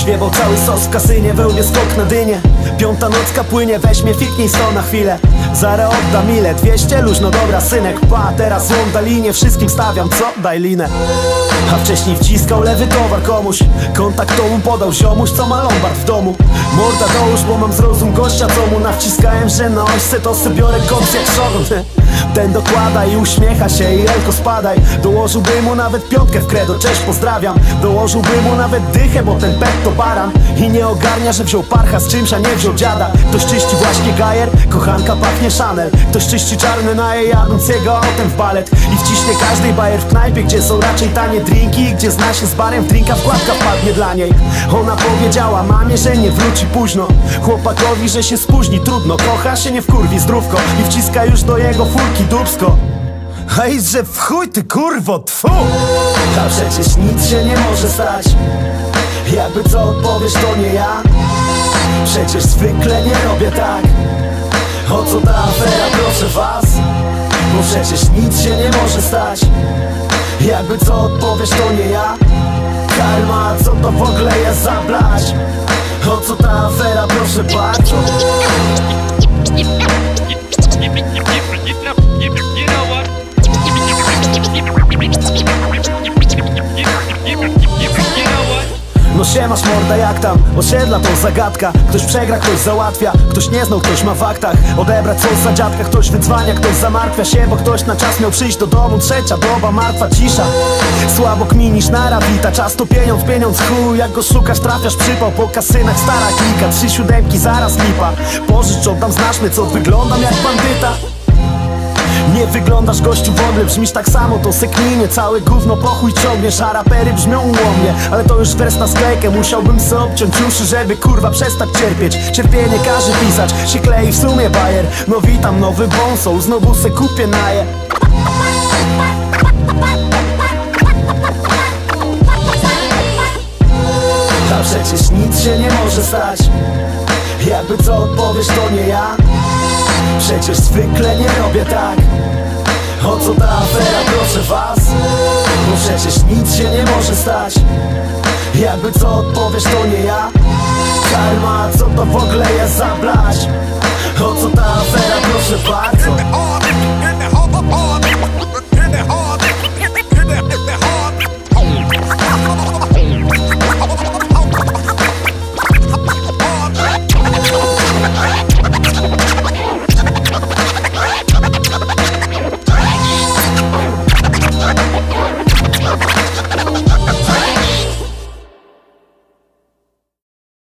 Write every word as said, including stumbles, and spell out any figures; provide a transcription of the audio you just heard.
Ktoś wiebał cały sos w kasynie, wełbie skok na dynie. Piąta nocka płynie, weź mnie, fiknij sto na chwilę. Zara oddam ile? dwieście? Luźno dobra synek. Pa, teraz łąda linię, wszystkim stawiam, co? Daj linę. A wcześniej wciskał lewy towar komuś, kontaktową podał ziomuś, co ma lombard w domu. Morda dołóż, bo mam zrozum gościa, co mu nawciskałem, że na ośce to se biorę koks jak szogun. Ten dokłada i uśmiecha się i elko spadaj. Dołożyłby mu nawet piątkę w credo, cześć pozdrawiam. Dołożyłby mu nawet dychę, bo ten pet to baran. I nie ogarnia, że wziął parcha z czymś, a nie wziął dziada. Ktoś czyści właśnie gajer, kochanka pachnie Chanel. Ktoś czyści czarny naje, jadąc jego autem w balet. I wciśnie każdej bajer w knajpie, gdzie są raczej tanie drinki, gdzie zna się z barem, w drinka wkładka wpadnie dla niej. Ona powiedziała mamie, że nie wróci późno, chłopakowi, że się spóźni, trudno. Kocha się, nie wkurwi, zdrówko. I wciska już do jego furki dupsko. A idź, że w chuj ty kurwo, tfu! A przecież nic się nie może stać. Jakby co odpowiesz, to nie ja. Przecież zwykle nie robię tak. O co ta afera, proszę was? Bo przecież nic się nie może stać. Jakby co odpowiesz, to nie ja. Karma, co to w ogóle jest za blać? O co ta afera, proszę bardzo? No siemasz morda, jak tam? Osiedla to zagadka. Ktoś przegra, ktoś załatwia. Ktoś nie znał, ktoś ma w aktach. Odebrać coś za dziadka, ktoś wydzwania, ktoś zamartwia się, bo ktoś na czas miał przyjść do domu. Trzecia doba, martwa cisza. Słabo kminisz, nara wita. Czas to pieniądz, pieniądz chuj. Jak go szukasz, trafiasz przypał. Po kasynach stara klika, trzy siódemki, zaraz lipa. Pożycz, oddam, znasz mnie, co wyglądam jak bandyta. Nie wyglądasz gościu wodny, brzmisz tak samo, to sekminie. Całe gówno po chuj ciągniesz, a rapery brzmią ułomnie. Ale to już wers na sklejkę, musiałbym se obciąć uszy, żeby kurwa przestać cierpieć. Cierpienie każe pisać, się klei w sumie bajer. No witam, nowy bonsol, znowu se kupię naje. A przecież nic się nie może stać. Jakby co odpowiesz, to nie ja. Przecież zwykle nie robię tak. O co ta afera, proszę was? Bo przecież nic się nie może stać. Jakby co odpowiesz, to nie ja. Karma, co to w ogóle jest za blać? O co ta afera, proszę bardzo?